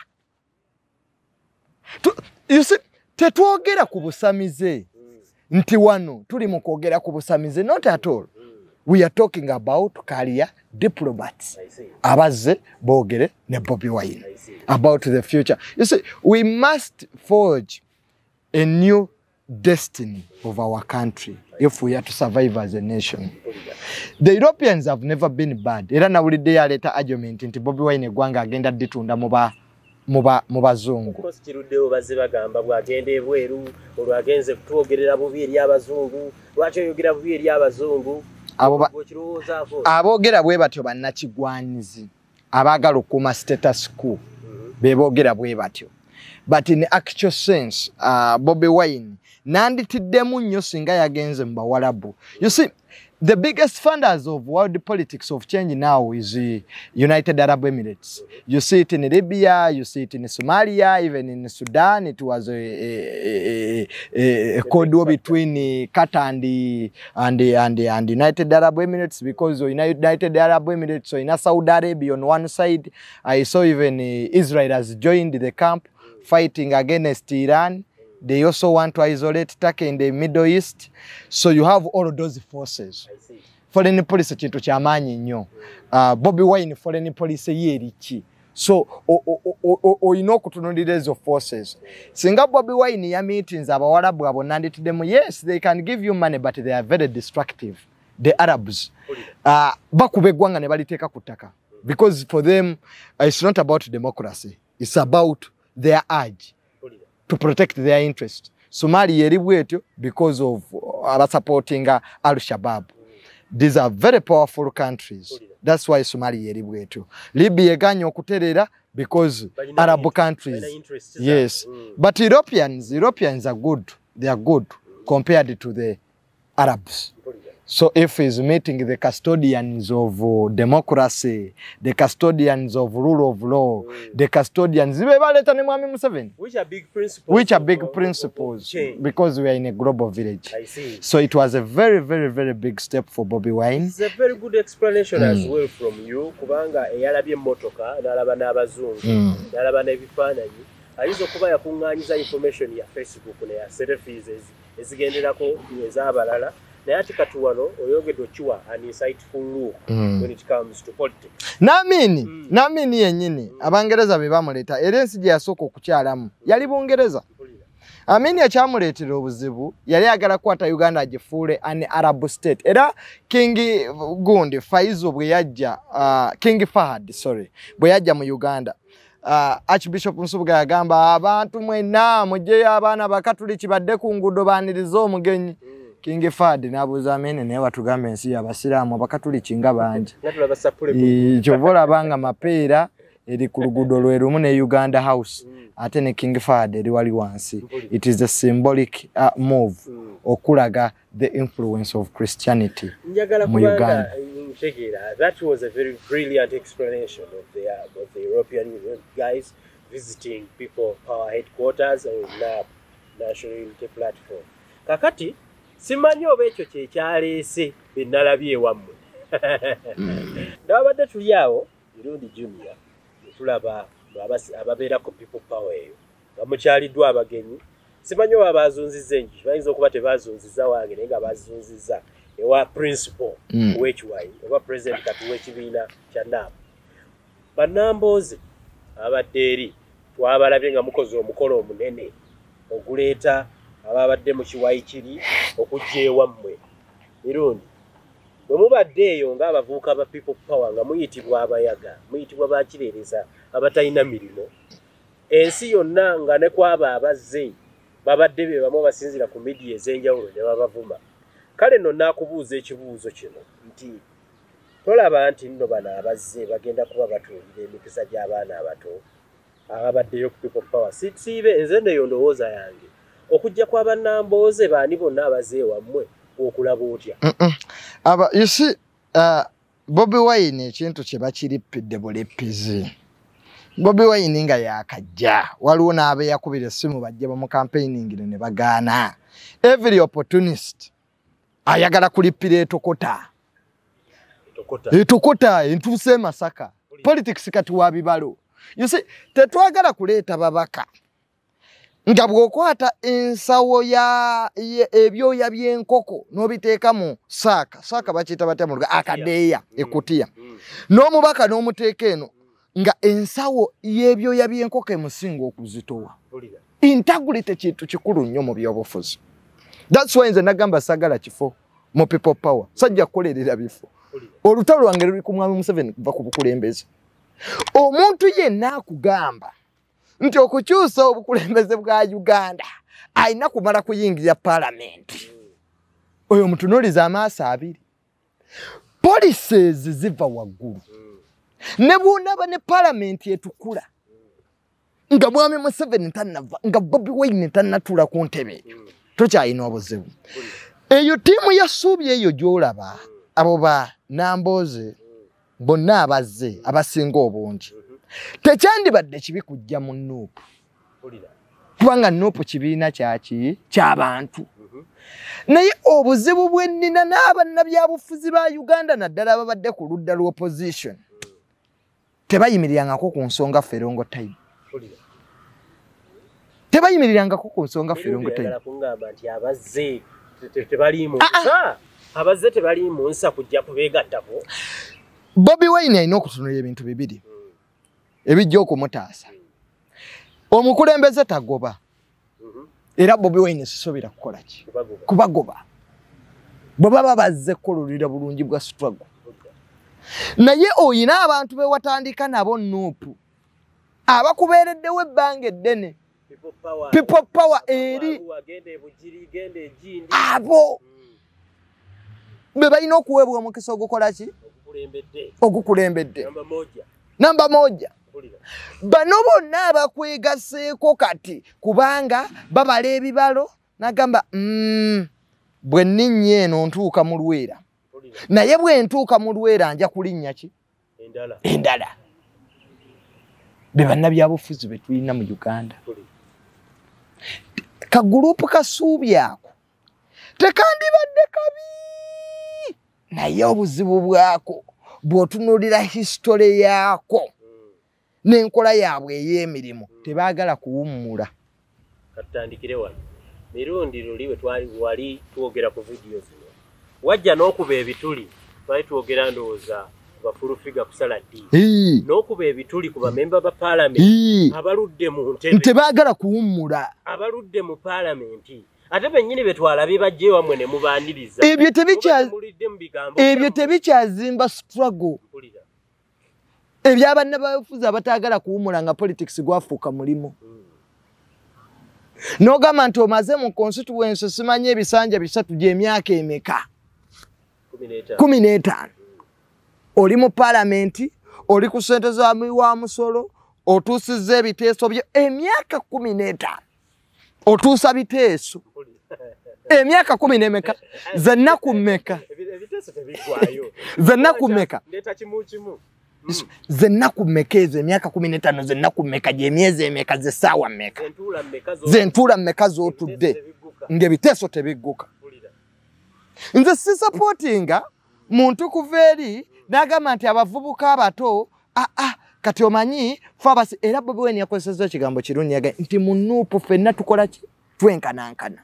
You see, tetwogera ku busamize nti wano tuli mu kwogera ku busamize, not at all. We are talking about career diplomats. Abazze boogere ne Bobi Wine about the future. You see, we must forge a new destiny of our country if we are to survive as a nation. The Europeans have never been bad. Era nawulidde yaleeta argument nti Bobi Wine eggwanga agenda ditunda muba muba mubazungu. Kostiruddewo bazze bagamba bwagenda ebweru olwagenze kutwogerera bubi eri abazungu lwaki oyogera bubi eri abazungu abo aboogera bwe batyo bannakigwanyizi abaagala okuuma status quo be boogera bwe batyo. But in actual sense, uh, Bobi Wine nanditiddemu nnyo singa yagenze mu Bawarabu. You see, the biggest funders of world politics of change now is the United Arab Emirates. You see it in Libya, you see it in Somalia, even in Sudan. It was a, a, a, a code war between Qatar and the, and the, and the, and the United Arab Emirates, because the United Arab Emirates, so in Saudi Arabia on one side, I saw even uh, Israel has joined the camp fighting against Iran. They also want to isolate Turkey in the Middle East. So you have all of those forces. Foreign policy kintu kyamaanyi nnyo. Uh, Bobi Wine foreign policy ye eriki. So oyina okutunuulira ezo forces. Singa Bobi Wine ya meetings abawarabu abo nanditiddemu, yes, they can give you money but they are very destructive. The Arabs. Uh, bakuba eggwanga ne baliteeka ku ttaka. Because for them, uh, it's not about democracy. It's about their urge to protect their interest. Somalia eri bwetyo because of uh, supporting uh, Al-Shabaab. These are very powerful countries. That's why Somalia eri bwetyo. Libya eganye okuterera because Arab countries. Yes. Mm. But Europeans, Europeans are good. They are good compared to the Arabs. So if he's meeting the custodians of uh, democracy, the custodians of rule of law, mm. the custodians, which are big principles, which are big of, principles, of, of because we are in a global village. I see. So it was a very, very, very big step for Bobi Wine. It's a very good explanation mm. as well from you. Kubanga eyalabye motoka nalaba n'abazungu, nalaba n'ebifaananyi. Ayinza okuba yakungaanyiza information ya Facebook ne ya selfies ezigenderako ez'abalala. Nayati katuwano oyogedde okiwa an insightful look mm. when it comes to politics. Namini, mm. namini yennyini mm. Abangereza be bamuleeta era ensi gye yasooka okukyalamu yali Bungereza. Amini ekyamuleetera obuzibu yali agala kwata Uganda agifuule an Arab state. Era King Gundi Faizo bwe yajja uh, King Fahad sorry bwe yajja mu Uganda. Uh, Archbishop Nsubuga yagamba abantu mwenna mujjeyo abaana bakatuliki badde ku nguudo baaniriza omugenyi. Mm. King Fahad nabuuza amene naye watugambe ensi y'abasiraamu abakatuliki nga bangi. Kyovola banga mapeera eri ku luguudo lwe lumu ne Uganda House ate ne King Fahad eri wali wansi. It is a symbolic uh, move okulaga the influence of Christianity mu Uganda. That was a very brilliant explanation of the, uh, of the European Union guys visiting people power headquarters and N A B, National Unity Platform. Kakati simanyi oba ekyo kye kyaleese be nalabye ewammwe. Ndabadde tuli awo Mirundi Junior ne tulaba ababeerako people power eyo nga mukyaliddwa abagenyi. Simanyi oba baazunzizza enki, bayinza okuba tebaazunzizza wange naye nga baazunzizza ewa principal mm. w'ekiwayi oba president kati w'ekibiina kya N A B. Bannambooze abadde eri twabalabye nga mukoze omukolo omunene oguleeta ababadde mu kiwayi kiri okujja ewammwe. Mirundi bwe mubadde eyo ng'abavubuka ba people power nga muyitibwa abayaga, muyitibwa bakireereza abatalina mirimu, ensi yonna nga ne kwaba abazze babadde be bamu basinzira ku media ez'enjawulo ne babavuma. Kale nno naakubuuza ekibuuzo kino nti tolaba nti nno bano abazze bagenda kuba batuulira emikisa gy'abaana abato ababaddeyo ku People Power. Siibe nze nneyo ndowooza yange okujja kw'abannambooze baani bonna abazze wammwe okulaba otya. Aba you see uh, Bobi Wine ekintu kye bakirippidde buleppizi. Bobi Wine nga yakajja waliwo n'abe yakubira essimu bajja bamu campaigning ne bagaana. Every opportunist ayagala kulippira etokota. Etokota. Etokota entuuse Masaka. Politics kati wa bibalo. You see tetwagala kuleeta babaka. Nga bw'okwata ensawo ya ebyoya by'enkoko n'obiteeka mu saaka. Saaka bakiyita batya mu akadeeya ekutiya. N'omubaka n'omuteeka eno nga ensawo y'ebyoya by'enkoko emusinga okuzitowa. Integrity kintu kikulu nnyo mu byobufuzi. That's why nze nagamba sagala kifo mu People Power. Sajja kukolerera bifo. Olutalo lwange luli ku Mwami Museveni kuva ku bukulembeze. Omuntu yenna akugamba nti okukyusa obukulembeze bwa Uganda ayina kumala kuyingira parliament. Oyo mutunuliza amaaso abiri. Policies ziva waggulu. Ne bw'onaba ne parliament etukula nga Mwami Museveni tannava nga Bobi Wine tannatula ku ntebe tokyayina obuzibu. Eyo ttiimu ya Ssuubi eyo gy'olaba abo ba Nambooze bonna abazze abasinga obungi tekyandibadde kibi kujja mu Nuupu kubanga Nuupu kibiina kyaki ky'abantu. Naye obuzibu bwe nnina n'abannabyabufuzi ba Uganda naddala babadde ku ludda lw'opposition tebayimirirangako ku nsonga Ferongo time. Tebayimirirangako ku nsonga Ferongo time. Abazze tebaliimu nsa abazze tebaliimu nsa kujja kubeegattako. Bobi Wine alina okutunula ebintu bibiri ebijja okumutaasa. Omukulembeze tagoba era Bobi Wine sisobera kukola ki kubagoba bwe baba bazze kukololera bulungi bwa struggle. Naye oyina abantu be watandika nabo Nuupu abakubeereddewo ebbanga eddene. People Power eri abo be balina okuweebwa omukisa ogukola ki ogukulembedde. Namba moja. Bano bonna abakwegaseeko kati kubanga babala ebibalo nagamba mm, bwe nninnya eno ntuuka mu Lwera naye bwe ntuuka mu Lwera nja kulinnya ki endala endala. Be bannabyabufuzi be tulina mu Uganda ka gurupu ka Ssuubi ako tekandibadde kabi naye obuzibu bwako bw'otunuulira history yaako n'enkola yaabwe ey'emirimu tebaagala kuwummula. Katutandikire wano mirundi luli bwe twali wali twogera ku vidiyo zino wajja n'okuba ebituli twali twogera ndowooza bafulufiga kusala ddi n'okuba ebituli ku bamemba ba paalamenti abaludde mu ntebe tebaagala kuwummula abaludde mu paalamenti ate bennyini be twalabye bajje wamwe ne mubaaniriza. Ebyo tebikya ebyo tebikyazimba struggle eby'abannabyabufuzi abataagala kuwummula nga politics gwafuuka mulimu. N'ogamba nti omaze mu constituency simanyi ebisanja bisatu gy'emyaka emeka kumi n'etaano oli mu paalamenti oli ku ssente za wa musolo otuusizza ebiteeso byo emyaka kumi n'etaano otuusa biteeso emyaka kumi n'emeka zennaku mmeka zennaku mmeka zennaku mmeka ezo emyaka kumi n'etaano zennaku mmeka gy'emyezi emeka zessaawa mmeka zentuula mmeka z'otudde ng'ebiteeso tebigguka. Nze si supportinga muntu kuva eri n'agamba nti abavubuka abato aa kati omanyi fabasi era Bobi Wine yakozesezza ekigambo kirungi yaga nti mu Nuupu ffenna tukola ki twenkanankana.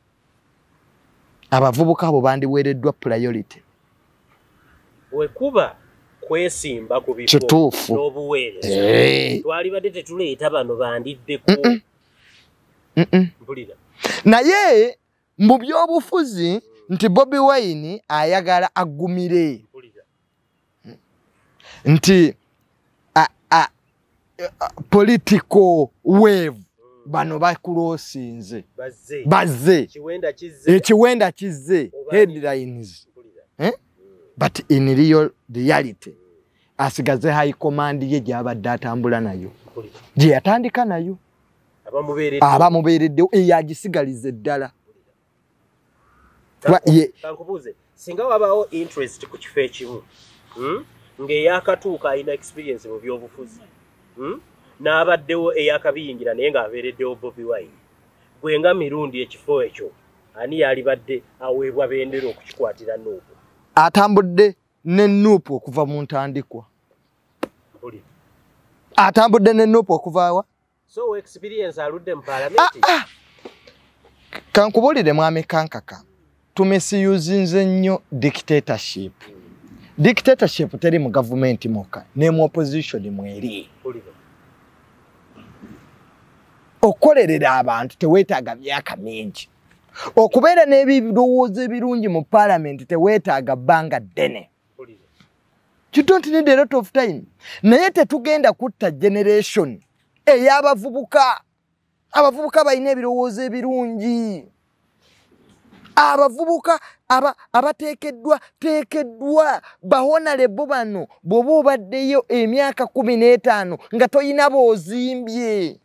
Abavubuka abo bandiweereddwa priority. Wekuba kwesimba ku bifo n'obuweereza twalibadde tetuleeta bano bandiddeko. Mpulira naye mu by'obufuzi nti Bobi Wine ayagala agumire nti a, a, a, political wave bano bakulosinze bazze bazze kiwenda kizze ekiwenda kizze headlines eh but in real reality asigaze high command ye gyabadde atambula nayo gye yatandika nayo abamubeeredde abamubeeredde eyagisigalize ddala kankubuuze singa wabaawo interest ku kifo ekimu hmm? ng'eyakatuuka alina experience mu byobufuzi hmm? n'abaddewo eyakabiyingira naye ng'abeereddewo Bobi Wine gwe nga mirundi ekifo ekyo ani yalibadde aweebwa bendera okukikwatira Nuupu atambudde ne Nuupu okuva mu ntandikwa atambudde ne Nuupu okuva wa so experience aludde mu parliament ah, ah. Kankubulire mwami kankaka tumisiyuzinze nnyo dictatorship dictatorship teri mu government moka ne mu opposition mweri okolerera abantu teweetaaga myaka mingi okubeera n'ebirowoozo ebirungi mu parliament teweetaaga bbanga ddene you don't need a lot of time naye tetugenda kutta generation ey'abavubuka abavubuka balina ebirowoozo ebirungi abavubuka aba abateekeddwa teekeddwa bahonalebo bano bw'oba obaddeyo emyaka kumi n'etaano nga toyina boozimbye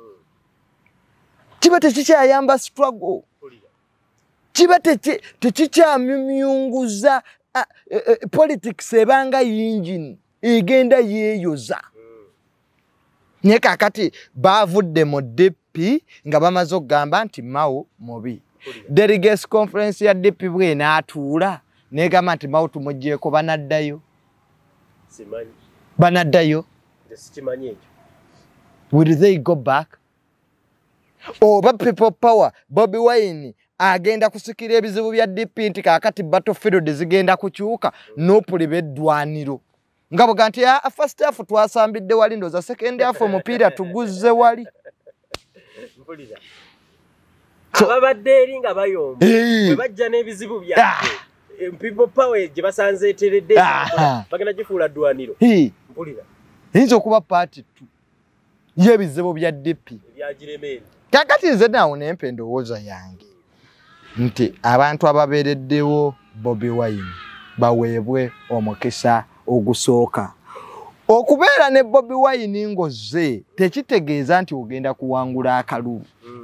kiba tekikyayamba struggle kiba tekikyamyumyunguza uh, uh, politics ebanga yingini egenda yeeyoza naye kaakati baavudde mu D P nga bamaze okugamba nti Mao mubi delegates conference ya D P bwe n'atuula n'egamba nti Mao tumuggyeko banaddayo simanyi banaddayo sikimanyi ekyo will they go back oba people power Bobi Wine agenda kusikira ebizibu bya D P nti kaakati battlefield zigenda kukyuka n'opuli beddwaniro nga bwe nti ya first half twasambidde wali ndoza second half omupiira tuguzze wali mpulira ababadde eri nga bayomba bwe bajja n'ebizibu byabwe people power gye basanze eteredde bagenda gifuula ddwaniro mpulira eyinza okuba paati tu y'ebizibu bya D P byagiremere kakati nze naawo nempe endowooza yange nti abantu ababeereddewo Bobi Wine baweebwe omukisa ogusooka okubeera ne Bobi Wine ng'ozze tekitegeeza nti ogenda kuwangula akalulu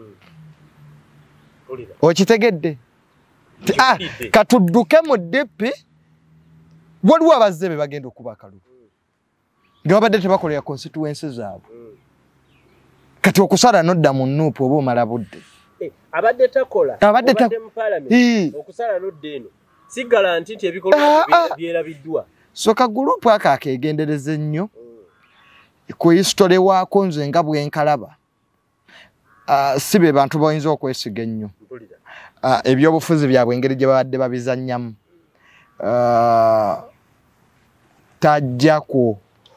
okitegedde ah, katudduke mu D P waliwo abazze be bagenda okuba akalulu nga babadde tebakolera constituency zaabwe kati okusala nodda mu Nuupu oba omala budde abadde takola abadde mu parliament okusala nodda eno si garanti nti ebikolwa byerabiddwa so ka gurupu aka akegendereze nnyo ku history waako nze nga bwenkalaba uh, si be bantu bayinza okwesiga ennyo uh, ebyobufuzi byabwe engeri gye babadde babizannyamu uh, tajja ku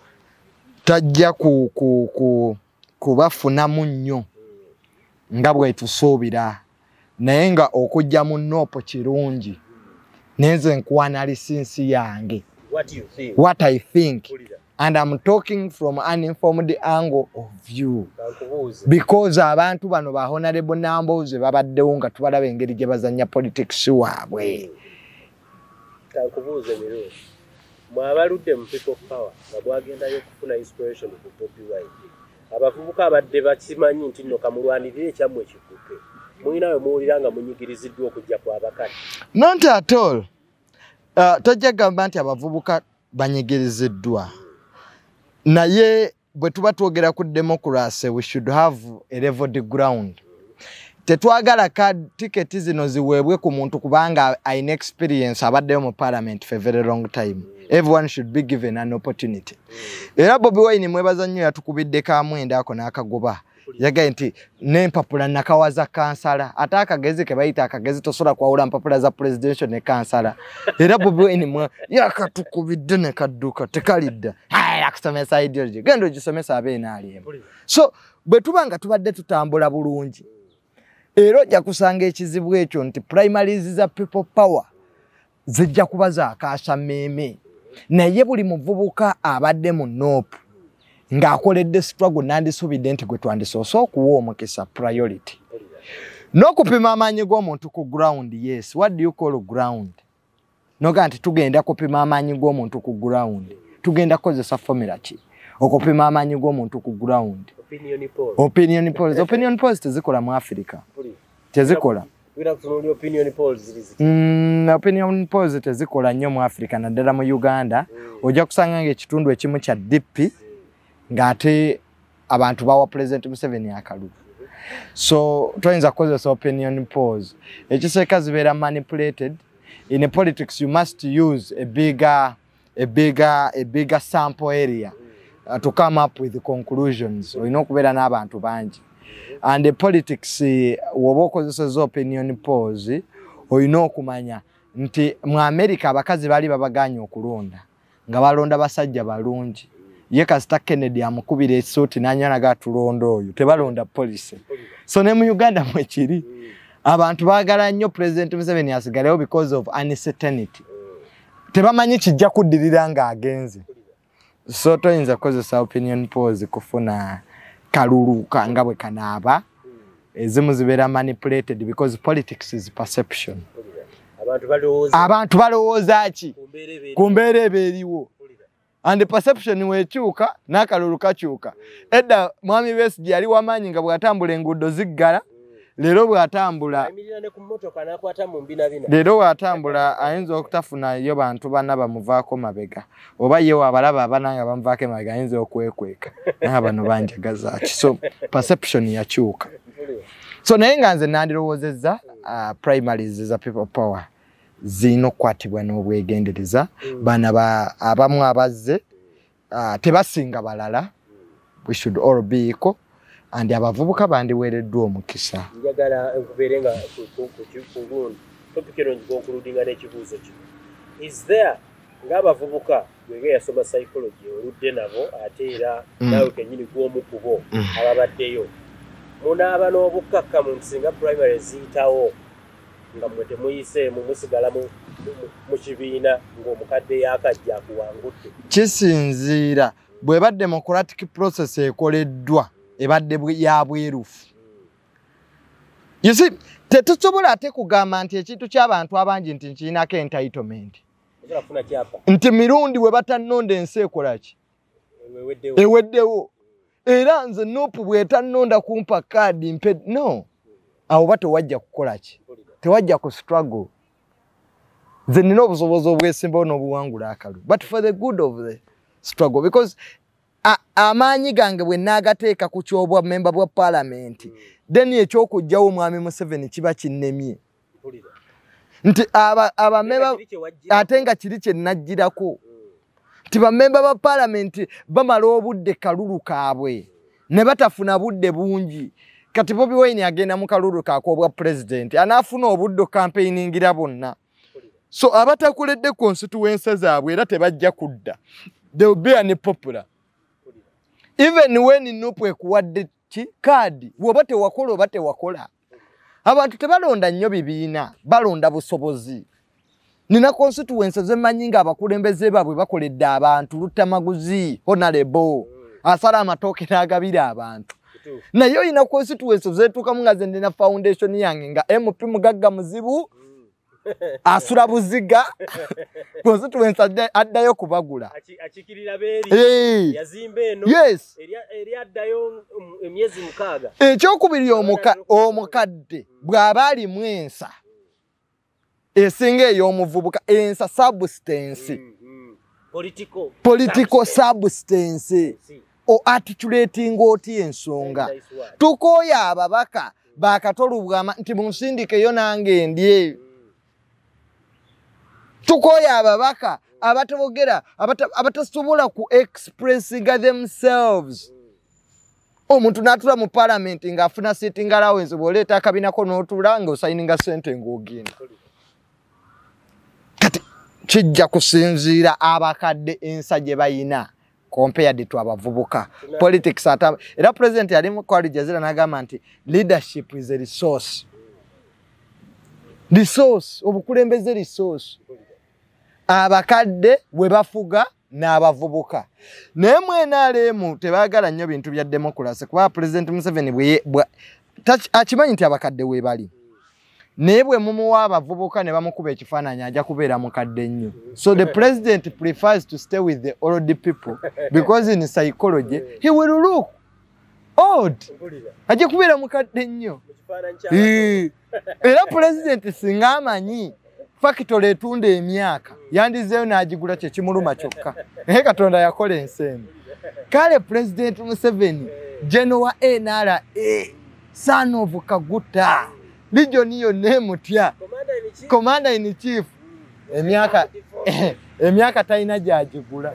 tajja ku ku ku kubafunamu nnyo nga bwe tusuubira naye nga okujja mu Nuupu kirungi nenze nkuwana lisinsi yange what you think what I think and I'm talking from an informed angle of view because abantu bano ba honorable Nambooze babaddewo nga tubalaba engeri gye bazannya politics waabwe kankubuuze biro mwabaludde mu people power nga bwagendayo kufuna inspiration ku Bobi Wine abavubuka abadde bakimanyi nti nno kamulwanirire ekyammwe ekikuke mulinawe muwulira nga munyigiriziddwa okujja kw'abakati not at all uh, tojja gamba nti abavubuka banyigiriziddwa naye bwe tuba twogera ku democracy we should have a leveled ground tetwagala ka tiketi zino ziweebwe ku muntu kubanga ayina experience abaddeyo mu parliament for a very long time everyone should be given an opportunity era Bobi Wine mwebaza nnyo yatukubidde kamwenda ako n'akagoba yagaye nti n'empapula nakawaza kansala ate akagezi ke bayita akagezi tosobola kwawula mpapula za presidential ne kansala era Bobi Wine mwe yakatukubidde ne kadduka tekalidda aya kusomesa ideology gendo gisomesa abeena aliemu so bwe tuba nga tubadde tutambula bulungi era ojja kusanga ekizibu ekyo nti primaries za people power zijja kuba za kaasa mmeeme naye buli muvubuka abadde mu Nuupu ng'akoledde struggle nandisubidde nti gwe twandisoose okuwa omukisa priority. N'okupima amaanyi g'omuntu ku ground, yes. What do you call ground? Noga nti tugenda kupima amaanyi g'omuntu ku ground. Tugenda kozesa formula ki? Okupima amaanyi g'omuntu ku ground. Opinion polls. Opinion polls. Opinion polls tezikola mu Africa. Tezikola. Opinion polls. Mm, opinion polls tezikola nnyo mu Africa naddala mu Uganda. Mm. Ojja kusanga ng'ekitundu ekimu kya D P ng'ate abantu bawa President Museveni akalulu. So toyinza kukozesa opinion polls. Ekiseeka zibeera manipulated. In politics you must use a bigger a bigger a bigger sample area uh, to come up with the conclusions. Olina okubeera n'abantu bangi. And the politics woba okozesa opinion polls olina okumanya nti mu America abakazi bali babaganya okulonda nga balonda basajja balungi. Ye kasita Kennedy amukubira essuuti n'anyana gatulonda oyo tebalonda police. So ne mu Uganda mwekiri abantu baagala nnyo President Museveni asigalewo because of uncertainty. Tebamanyi kijja kuddirira ng'agenze. So toyinza kukozesa opinion polls kufuna kalulu kanga bwe kanaaba. Ezimu zibeera manipulated because politics is perception. Abantu balowooza abantu balowooza ki ku mbeera eba eriwo. And the perception wekyuka n'akalulu kakyuka. Edda Mwami Besigye yali w'amaanyi nga bw'atambula enguudo ziggala. Leero bw'atambula leero bw'atambula ayinza okutafuna yo bantu banna bamuvaako mabega. Oba ye abalaba abana nga bamuvaako mabega ayinza okwekweka. Naye bano banjagaza ki. So perception yakyuka. So naye nga nze nandirowoozezza uh, primaries za people power zino kwatibwa n'obwegendereza. Mm. Bana ba abamu abazze uh, tebasinga balala. We should all be equal. And abavubuka bandiweereddwa omukisa. Njagala okubeere nga kugundi topikero njikonkuludinga n'ekibuuzo kino. Is there ng'abavubuka gwege yasoma psychology oludde nabo ate era mm. nawe kennyini gw'omu ku bo mm. ababaddeyo. Munaaba n'obukkakkamu nti singa primary ziyitawo nga mwe temuyiseemu musigala mu kibiina ng'omukadde yaakajja akuwangudde. Kisinziira bw'eba democratic process ekoleddwa ebadde ya bwerufu. You see, tetusobola ate kugamba nti ekintu ky'abantu abangi nti kirinako entitlement. Nti mirundi we batannonda ensi ekola ki? Eweddewo. Era nze Nuupu bw'etannonda kumpa kaadi mpe no. Awo ba tewajja kukola ki? Tewajja ku struggle. Nze nina obusobozi obwesimbawo n'obuwangula akalulu. But for the good of the struggle, because amaanyi gange bwe naagateeka ku kyobwa member bwa parliament, then ekyokujjawo Mwami Museveni kiba kinnemye. Nti aba member ate nga kiri kye najjirako. Nti bamemba ba parliament bamala obudde kalulu kaabwe ne batafuna budde bungi. Kati Bobi Wine agenda mu kalulu kaakobwa president anaafuna obudde campaigningira bonna. So abatakuledde constituency zaabwe era tebajja kudda. They will be unpopular. Even when Nuupu ekuwadde ki kaadi woba tewakola oba tewakola. Abantu tebalonda nnyo bibiina balonda busobozi. Nina constituency zemanyi nga abakulembeze baabwe bakoledde abantu Lutamaguzi, Honorable, asala amatooke n'agabira abantu. Naye olina constituency zeetuukamu nga ze ndina foundation yange nga M P mugagga muzibu asula buziga constituency addayo kubagula. Akikirira beeri yazimba eno eri addayo emyezi mukaaga. Ekyokubiri omukadde bw'aba alimu ensa esinga ey'omuvubuka ensa substance political political substance o articulating oti ensonga. Tukooya ababaka bakatolubwama nti munsindikeyo nange ndye. Tukooya ababaka abatogera abatasobola ku expressinga themselves. Omuntu n'atula mu parliament ng'afuna sitting allowance bw'oleeta akabinako n'otula ng'osayininga ssente ng'ogenda. Kati kijja kusinziira abakadde ensa gye bayina compared to abavubuka. Politics ata era president yali mu college azira n'agamba nti leadership is a resource. Resource obukulembeze resource. Abakadde we bafuga n'abavubuka naye mu N R M tebaagala nnyo bintu bya democracy kuba President Museveni bwe akimanyi nti abakadde we bali naye bwe mumuwa abavubuka ne bamukuba ekifaananyi ajja kubeera mukadde nnyo so the president prefers to stay with the old people because in psychology he will look old ajja kubeera mukadde nnyo era president singa amanyi factory etunda emyaka yandizeeyo n'agigula kye kimuluma kyokka naye Katonda yakola ensembe kale President Museveni General wa N R A son of Kaguta Legion yonna emutya Commander in Chief emyaka emyaka talina gy'agigula.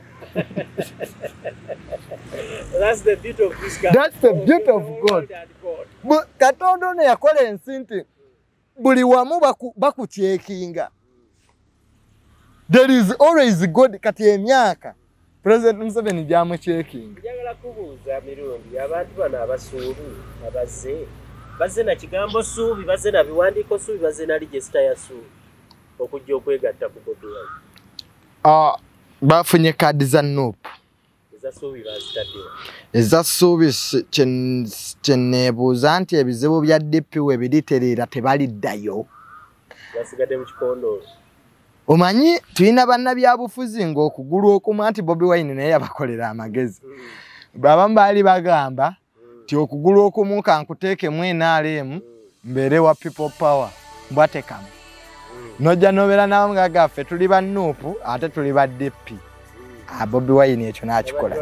That's the beauty of this guy. That's the beauty of God. Katonda ono yakola ensi nti buli wamu bakukyekinga. There is always God kati emyaka President Museveni gy'amukyekinga. Njagala kubuuza mirundi abantu bano abasuubi abazze bazze na kigambo suubi bazze na biwandiiko suubi bazze na register ya suubi okujja okwegatta ku Bobi Wine. Ah, bafunye kaadi za N U P. Eza suubi bazitaddewa. Eza suubi kyeneebuuza nti ebizibu bya D P we biriterera tebaliddayo. Basigadde mu kikondolo. Omanyi tulina bannabyabufuzi ng'okugulu okumu anti Bobi Wine naye yabakolera amagezi. Abamu baali bagamba nti okugulu okumu kankuteekemu N R M mbeere wa people power mbwatekamu. Nojja nobeera nawo nga gaffe tuli ba N U P ate tuli ba D P. Bobi Wine ekyo n'akikola.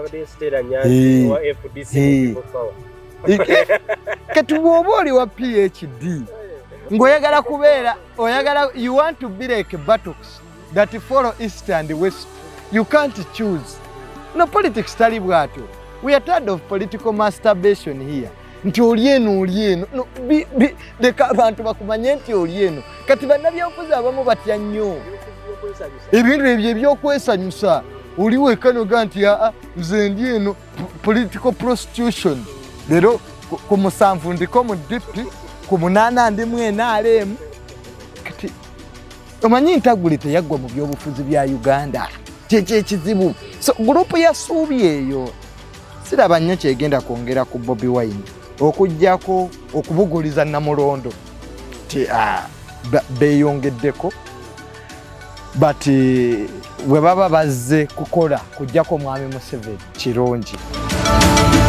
Kati bw'oba oli wa P H D ngoyagala kubeera oyagala you want to be like buttocks that follow east and west. You can't choose. No politics tali bwato. We are tired of political masturbation here. Nti olieno olieno no bi bi leka abantu bakumanye nti olieno kati bannabyabufuzi abamu batya nnyo ebintu ebyo ebyokwesanyusa oliwe kanoga nti nze ndi eno political prostitution lero ku musanvu ndiko mu D P ku munana ndi mu N R M kati omanyi ntaguli teyaggwa mu byobufuzi bya Uganda kyekyo ekizibu so gurupu ya suubi eyo siraba nnyo kyegenda kwongera ku Bobi Wine okujjako okubuguliza Namulondo ti beeyongeddeko but we baba bazze kukola kujjako Mwami Museveni kirungi.